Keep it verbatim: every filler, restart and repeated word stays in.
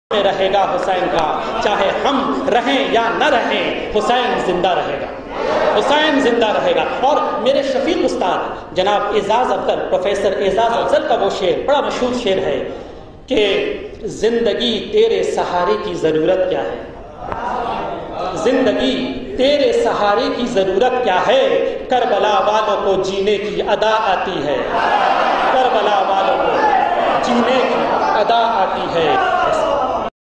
में रहेगा हुसैन का, चाहे हम रहें या न रहें, हुसैन जिंदा रहेगा, हुसैन जिंदा रहेगा। और मेरे शफीक उस्ताद जनाब एजाज अफजल, प्रोफेसर एजाज अफजल का वो शेर बड़ा मशहूर शेर है कि जिंदगी तेरे सहारे की जरूरत क्या है, जिंदगी तेरे सहारे की जरूरत क्या है, करबला वालों को जीने की अदा आती है, करबला वालों को जीने की अदा आती है।